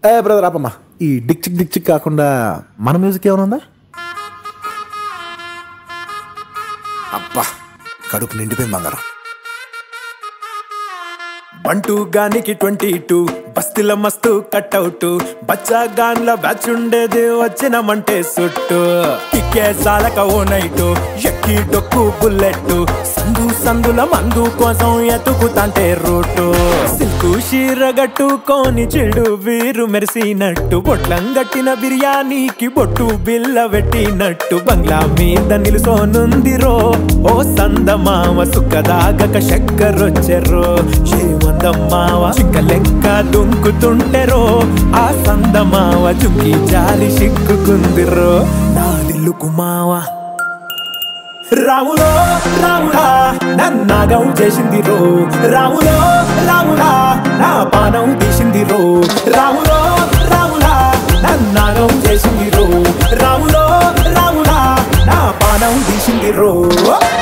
ఏ brother ఆపమ్మా, ఈ Dick చిక్ కాకుండా మన మ్యూజిక్ ఏమైనా ఉందా? అబ్బా కడుపు నిండిపోయింది బంగారం. బంటూ గానికి 22 బస్తీల మస్తు కట్అవుట్, బచ్చా గాన్ల బ్యాచ్ ఉండేది వచ్చినమంటే సుట్టు. కిక్కే సాలక ఓ నైటు ఎక్కి డొక్కు బుల్లెట్, సందుల మందు కోసం ఎతుకుతాంటే రూటు. సిల్కు షీర గట్టుకొని చెడు వీరు మెరిసినట్టు, బొట్లం గట్టిన బిర్యానీకి బొట్టు బిల్ల పెట్టినట్టు, బంగ్లా మీద నిలుసోనుందిరో ఓ సందమావ. సుక్కదాగక చక్కరొచ్చెర్రో శ్రీమందమ్మావ, చిక్క లెక్క దుంకుతుంటెరో ఆ సందమావ. చుక్కి జాలి సిక్కుకుందిరో నా దిల్లుకు మావ. రాములో రాముడా నన్నాగం చేసిందిరో, రాములో రాముడా నా పానం తీసిందిరో, రాములో రాముడా నన్నాగం చేసిందిరో, రాములో రాముడా నా పానం తీసిందిరో.